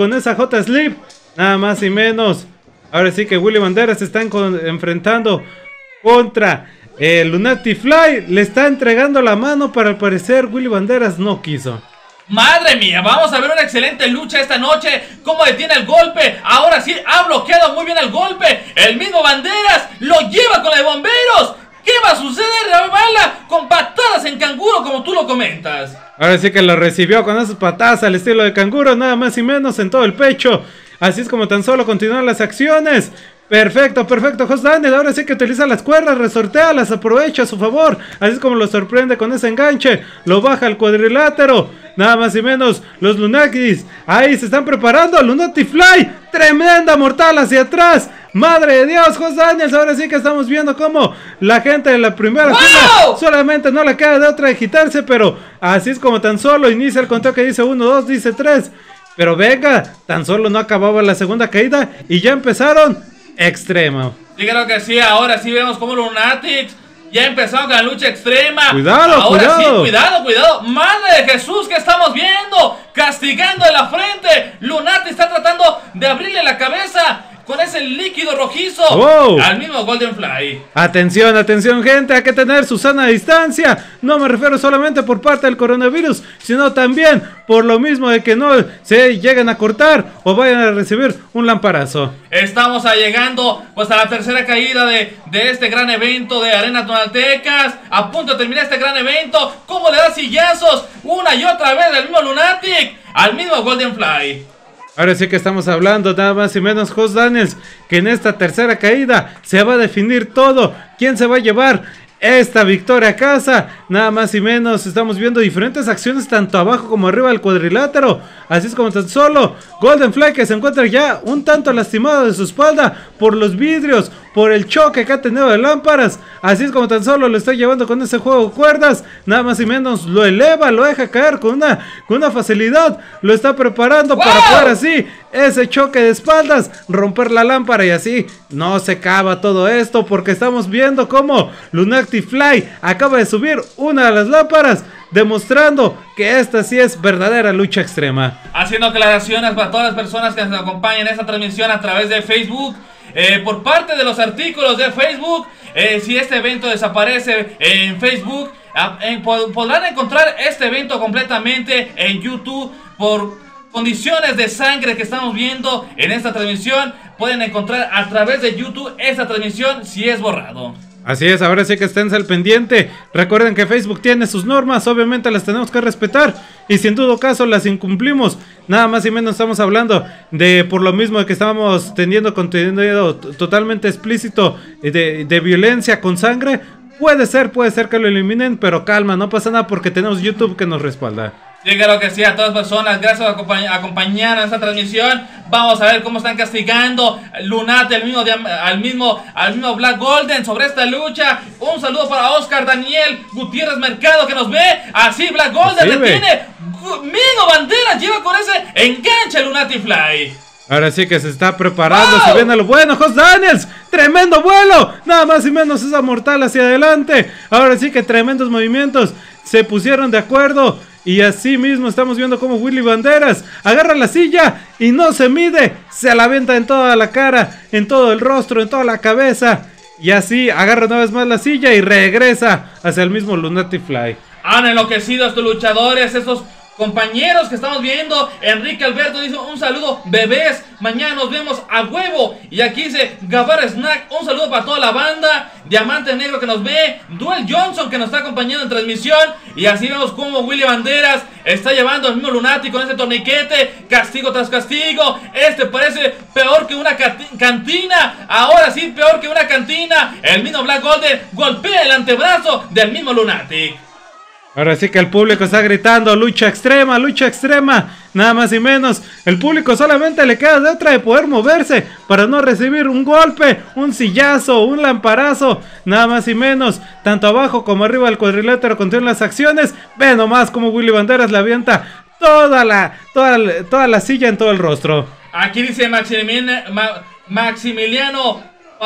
J-Slip, nada más y menos. Ahora sí que Willy Banderas se están enfrentando contra Lunatic Fly. Le está entregando la mano, pero al parecer Willy Banderas no quiso. Madre mía, vamos a ver una excelente lucha esta noche. Cómo detiene el golpe. Ahora sí ha bloqueado muy bien el golpe. El mismo Banderas lo lleva con la de bomberos. ¿Qué va a suceder? La bala con patadas en canguro, como tú lo comentas. Ahora sí que lo recibió con esas patadas al estilo de canguro, nada más y menos en todo el pecho. Así es como tan solo continúan las acciones. Perfecto, José Daniel, ahora sí que utiliza las cuerdas, resortea, las aprovecha a su favor. Así es como lo sorprende con ese enganche. Lo baja al cuadrilátero. Nada más y menos, los Lunatis ahí se están preparando. Lunatic Fly, tremenda mortal hacia atrás. Madre de Dios, José Daniels, ahora sí que estamos viendo cómo la gente de la primera fila solamente no le queda de otra de quitarse. Pero así es como tan solo inicia el conteo que dice 1, 2, dice 3. Pero venga, tan solo no acababa la segunda caída y ya empezaron extremo. Sí, creo que sí, ahora sí vemos como Lunatics ya empezaron con la lucha extrema. Cuidado, ahora cuidado. Sí, cuidado. Madre de Jesús, que estamos viendo. Castigando de la frente. Lunatic está tratando de abrirle la cabeza con ese líquido rojizo al mismo Golden Fly. Atención gente, hay que tener su sana distancia. No me refiero solamente por parte del coronavirus, sino también por lo mismo de que no se lleguen a cortar o vayan a recibir un lamparazo. Estamos llegando pues a la tercera caída de este gran evento de Arena Tonaltecas. A punto de terminar este gran evento. ¿Cómo le da sillazos una y otra vez al mismo Lunatic al mismo Golden Fly? Ahora sí que estamos hablando nada más y menos, José Daniels, que en esta tercera caída se va a definir todo. ¿Quién se va a llevar esta victoria a casa? Nada más y menos, estamos viendo diferentes acciones tanto abajo como arriba del cuadrilátero. Así es como tan solo Golden Fly, que se encuentra ya un tanto lastimado de su espalda por los vidrios, por el choque que ha tenido de lámparas. Así es como tan solo lo está llevando con ese juego de cuerdas. Nada más y menos lo eleva, lo deja caer con una facilidad. Lo está preparando para poder así, ese choque de espaldas, romper la lámpara. Y así no se acaba todo esto, porque estamos viendo cómo Lunatic Fly acaba de subir una de las lámparas, demostrando que esta sí es verdadera lucha extrema. Haciendo aclaraciones para todas las personas que nos acompañan en esta transmisión a través de Facebook. Por parte de los artículos de Facebook, si este evento desaparece en Facebook, podrán encontrar este evento completamente en YouTube. Por condiciones de sangre que estamos viendo en esta transmisión, pueden encontrar a través de YouTube esta transmisión si es borrado. Así es, ahora sí que estén al pendiente. Recuerden que Facebook tiene sus normas, obviamente las tenemos que respetar, y si en todo caso las incumplimos, nada más y menos estamos hablando de, por lo mismo de que estamos teniendo contenido totalmente explícito de violencia con sangre, puede ser que lo eliminen, pero calma, no pasa nada porque tenemos YouTube que nos respalda. Sí, claro que sí, a todas las personas, gracias por acompañarnos en esta transmisión. Vamos a ver cómo están castigando Lunatic al mismo Black Golden sobre esta lucha. Un saludo para Oscar Daniel Gutiérrez Mercado, que nos ve. Así Black Golden detiene. Migo Banderas lleva con ese enganche Lunatic Fly. Ahora sí que se está preparando, se viene lo bueno, José Daniels, tremendo vuelo, nada más y menos esa mortal hacia adelante. Ahora sí que tremendos movimientos, se pusieron de acuerdo. Y así mismo estamos viendo como Willy Banderas agarra la silla y no se mide, se la avienta en toda la cara, en todo el rostro, en toda la cabeza. Y así agarra una vez más la silla y regresa hacia el mismo Lunatic Fly. Han enloquecido a estos luchadores, estos compañeros que estamos viendo. Enrique Alberto dice un saludo, bebés, mañana nos vemos a huevo. Y aquí dice Gabar Snack, un saludo para toda la banda. Diamante Negro que nos ve, Duel Johnson que nos está acompañando en transmisión. Y así vemos como Willy Banderas está llevando al mismo Lunatic con este torniquete, castigo tras castigo. Este parece peor que una cantina, ahora sí peor que una cantina. El mismo Black Golden golpea el antebrazo del mismo Lunatic. Ahora sí que el público está gritando lucha extrema, nada más y menos. El público solamente le queda de otra de poder moverse para no recibir un golpe, un sillazo, un lamparazo, nada más y menos. Tanto abajo como arriba del cuadrilátero continúan las acciones. Ve nomás como Willy Banderas le avienta toda la silla en todo el rostro. Aquí dice Maximiliano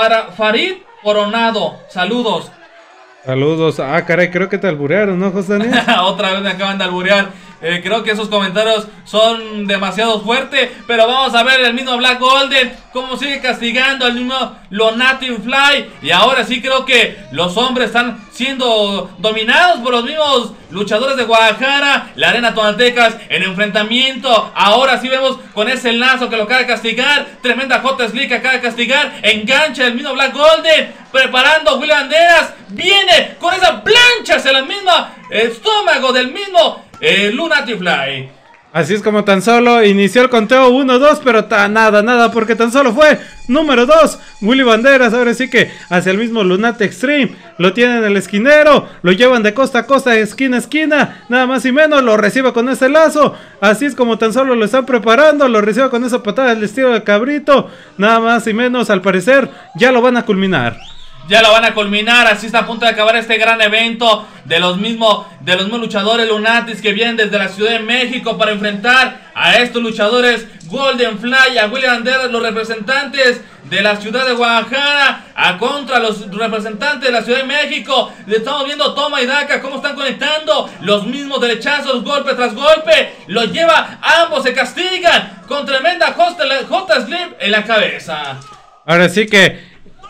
Farid Coronado, saludos. Saludos. Ah, caray, creo que te alburearon, ¿no, José Daniel? Otra vez me acaban de alburear. Creo que esos comentarios son demasiado fuertes. Pero vamos a ver el mismo Black Golden cómo sigue castigando al mismo Lunatic Fly. Y ahora sí creo que los hombres están siendo dominados por los mismos luchadores de Guadalajara. La Arena Tonaltecas en enfrentamiento. Ahora sí vemos con ese lazo que lo acaba de castigar. Tremenda J Slick que acaba de castigar. Engancha el mismo Black Golden. Preparando Willy Banderas. Viene con esa plancha hacia el mismo estómago del mismo Lunatic Fly. Así es como tan solo inició el conteo 1-2, pero nada, porque tan solo fue número 2. Willy Banderas, ahora sí que hacia el mismo Lunatic Extreme. Lo tienen en el esquinero, lo llevan de costa a costa, de esquina a esquina, nada más y menos, lo recibe con ese lazo. Así es como tan solo lo están preparando, lo recibe con esa patada del estilo de cabrito. Nada más y menos, al parecer, ya lo van a culminar. Ya lo van a culminar, así está a punto de acabar este gran evento de los mismos luchadores Lunatics que vienen desde la Ciudad de México para enfrentar a estos luchadores Golden Fly, a Willy Banderas, los representantes de la ciudad de Guadalajara, a contra los representantes de la Ciudad de México. Le estamos viendo toma y daca, cómo están conectando los mismos derechazos, golpe tras golpe, lo lleva, ambos se castigan con tremenda J-Slip en la cabeza. Ahora sí que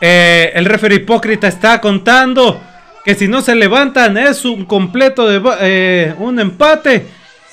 el referee hipócrita está contando que si no se levantan es un completo de un empate.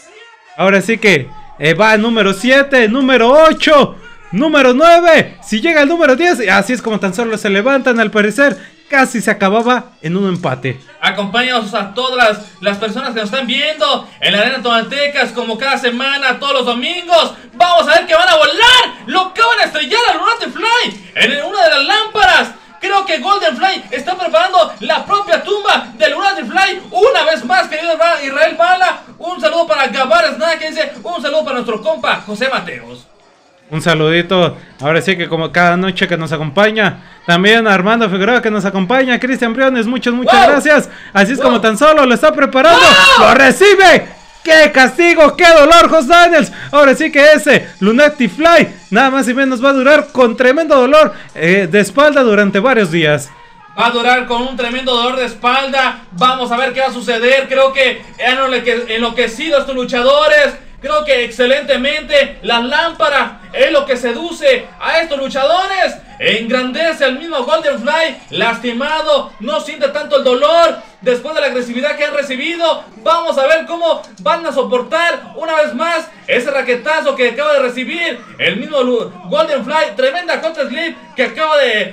Ahora sí que va número 7, número 8, número 9. Si llega el número 10, así es como tan solo se levantan. Al parecer casi se acababa en un empate. Acompáñanos a todas las personas que nos están viendo en la Arena Tonaltecas, como cada semana, todos los domingos. Vamos a ver que van a volar. Lo acaban de estrellar al Lunatic Fly en una de las lámparas. Creo que Golden Fly está preparando la propia tumba del Lunatic Fly. Una vez más, querido Israel Bala. Un saludo para Gabar Snack, que dice un saludo para nuestro compa José Mateos. Un saludito, ahora sí que como cada noche que nos acompaña. También a Armando Figueroa que nos acompaña. Cristian Briones, muchas gracias. Así es como tan solo lo está preparando. ¡Lo recibe! ¡Qué castigo! ¡Qué dolor, Jos Daniels! Ahora sí que ese Lunatic Fly nada más y menos va a durar con tremendo dolor de espalda durante varios días. Va a durar con un tremendo dolor de espalda. Vamos a ver qué va a suceder. Creo que han enloquecido estos luchadores. Creo que excelentemente la lámpara es lo que seduce a estos luchadores. Engrandece al mismo Golden Fly, lastimado, no siente tanto el dolor después de la agresividad que han recibido. Vamos a ver cómo van a soportar una vez más ese raquetazo que acaba de recibir el mismo Golden Fly. Tremenda J Slip que acaba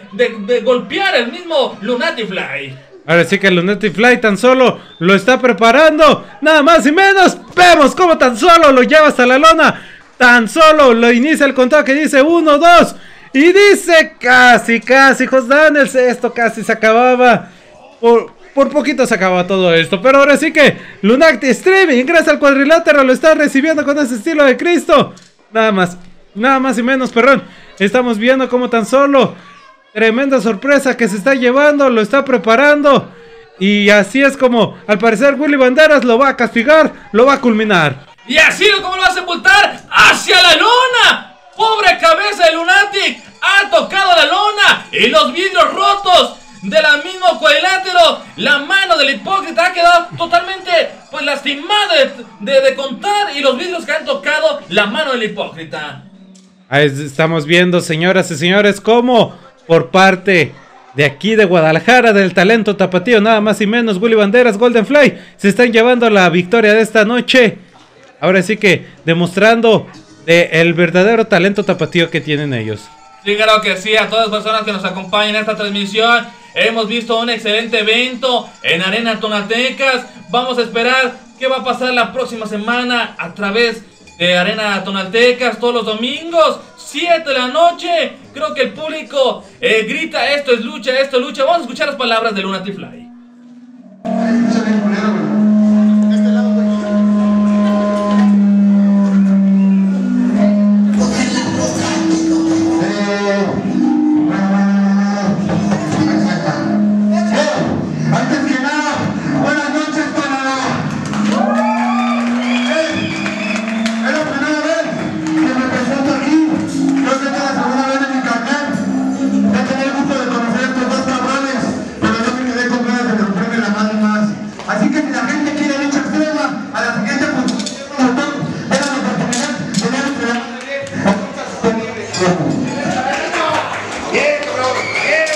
de golpear el mismo Lunatic Fly. Ahora sí que el Lunatic Fly tan solo lo está preparando, nada más y menos. Vemos cómo tan solo lo lleva hasta la lona. Tan solo lo inicia el conteo que dice 1, 2. Y dice casi, Jos Daniels, esto casi se acababa. Por poquito se acaba todo esto. Pero ahora sí que Lunatic Extreme ingresa al cuadrilátero, lo está recibiendo con ese estilo de Cristo. Nada más y menos, perdón. Estamos viendo cómo tan solo tremenda sorpresa que se está llevando, lo está preparando. Y así es como, al parecer, Willy Banderas lo va a castigar, lo va a culminar. Y así es como lo va a sepultar hacia la lona. Pobre cabeza de Lunatic, ha tocado la lona y los vidrios rotos de la misma cuadrilátero. La mano del hipócrita ha quedado totalmente pues lastimada de contar, y los vidrios que han tocado la mano del hipócrita. Ahí estamos viendo, señoras y señores, cómo por parte de aquí de Guadalajara, del talento tapatío, nada más y menos, Willy Banderas, Golden Fly, se están llevando la victoria de esta noche. Ahora sí que demostrando el verdadero talento tapatío que tienen ellos. Sí, claro que sí, a todas las personas que nos acompañan en esta transmisión. Hemos visto un excelente evento en Arena Tonaltecas. Vamos a esperar qué va a pasar la próxima semana a través de Arena Tonaltecas todos los domingos, 7 de la noche. Creo que el público grita: esto es lucha, esto es lucha. Vamos a escuchar las palabras de Lunatic Fly. Bien, cabrón, bien.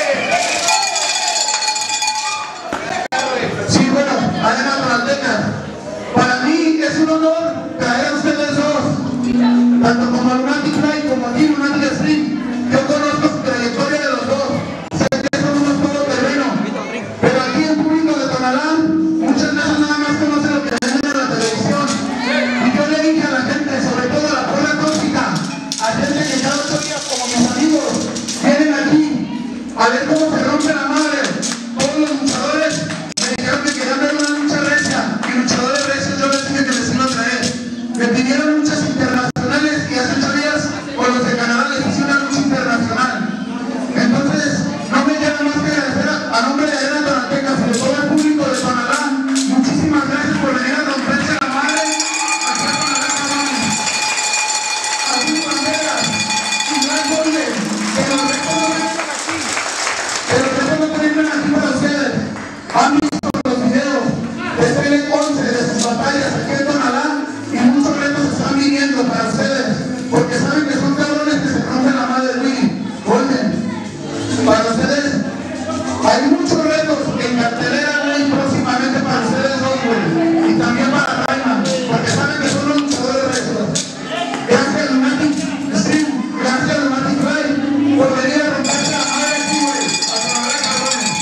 Sí, bueno, Arena Tonaltecas, para mí es un honor traer a ustedes dos, tanto como Lunatic Fly como aquí Lunatic Stream. Yo conozco su trayectoria de los dos, sé que son unos todoterreno, pero aquí el público de Tonalá muchas veces nada más conoce lo que ven en la televisión. Y yo le dije a la gente, sobre todo a la porra tóxica, a gente que cada 8 días como mis amigos vienen aquí a ver cómo se rompe la madre. Todos los luchadores me dijeron que querían ver una lucha recia, y luchadores recios yo les dije que les iba a traer. Me pidieron luchas internacionales y hace 8 días con los de Canadá les hice una lucha internacional. Entonces no me queda más que agradecer a nombre de Arena Tonaltecas y de todo el público de Tonalá. Muchísimas gracias por venir a romperse la madre aquí a Tonalá, cabrones. A sus banderas y Gran Golden, que los recuerdos no están aquí, pero los recuerdos no están aquí para ustedes. Han visto los videos de Tele 11 de sus batallas aquí en Tonalá y muchos retos están viniendo para ustedes, porque saben que son cabrones que se rompen la madre de Willy Golden. Para ustedes hay muchos retos en cartelera, güey, próximamente para ustedes dos, güey, y también para Rayman, porque saben que son los luchadores restos. Gracias Lunatic Stream, gracias Lunatic Fly por venir a romperse la madre aquí, güey, a Tonalá, cabrones.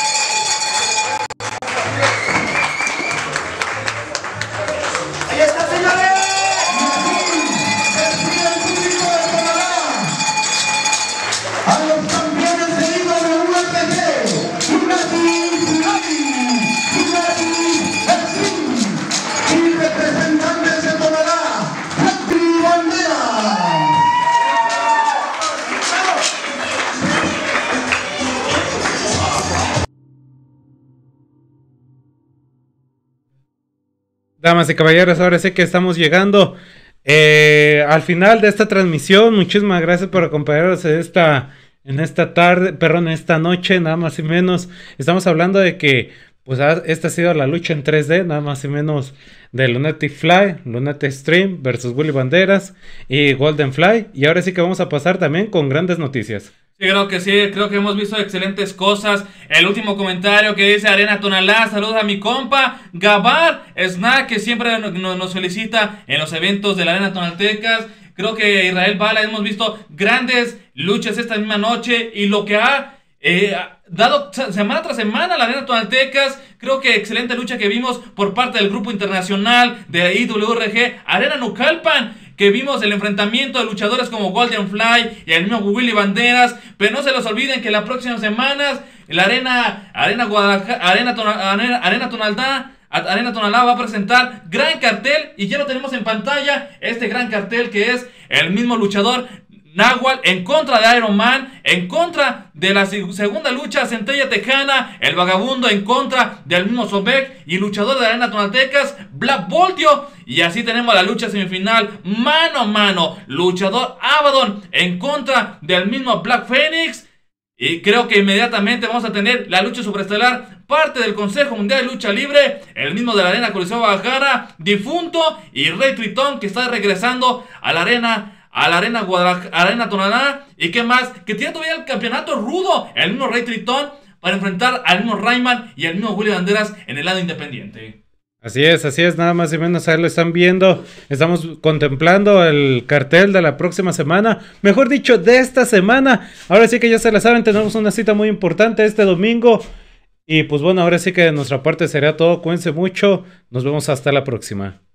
¡Ahí está, señores! Y así despide el público de Tonalá a los campeones de IWTG, Lunatic Fly, Lunatic Extreme, y representantes de Tonalá, Happy Bandera. Damas y caballeros, ahora sí que estamos llegando al final de esta transmisión. Muchísimas gracias por acompañarnos en esta tarde, perdón, en esta noche, nada más y menos. Estamos hablando de que pues esta ha sido la lucha en 3D, nada más y menos, de Lunatic Fly, Lunatic Stream versus Willy Banderas y Golden Fly. Y ahora sí que vamos a pasar también con grandes noticias. Sí, creo que hemos visto excelentes cosas. El último comentario que dice Arena Tonalá, saludos a mi compa Gabar Snack, que siempre nos felicita en los eventos de la Arena Tonaltecas. Creo que Israel Bala, hemos visto grandes luchas esta misma noche y lo que ha dado semana tras semana la Arena Tonaltecas. Creo que excelente lucha que vimos por parte del grupo internacional de IWRG Arena Nucalpan, que vimos el enfrentamiento de luchadores como Golden Fly y el mismo Willy Banderas. Pero no se los olviden que las próximas semanas la Arena Tonalá va a presentar gran cartel, y ya lo tenemos en pantalla, este gran cartel que es el mismo luchador Nahual en contra de Iron Man, en contra de la segunda lucha Centella Tejana, el Vagabundo en contra del mismo Sobek y luchador de la Arena Tonaltecas Black Voltio. Y así tenemos la lucha semifinal mano a mano, luchador Abaddon en contra del mismo Black Phoenix. Y creo que inmediatamente vamos a tener la lucha superestelar, parte del Consejo Mundial de Lucha Libre, el mismo de la Arena Coliseo Guadalajara, difunto, y Rey Tritón, que está regresando a la Arena Tonalá. Y qué más, que tiene todavía el campeonato rudo, el mismo Rey Tritón, para enfrentar al mismo Rayman y al mismo Willy Banderas en el lado independiente. Así es, nada más y menos ahí lo están viendo. Estamos contemplando el cartel de la próxima semana, mejor dicho, de esta semana. Ahora sí que ya se la saben, tenemos una cita muy importante este domingo. Y pues bueno, ahora sí que de nuestra parte sería todo. Cuídense mucho, nos vemos hasta la próxima.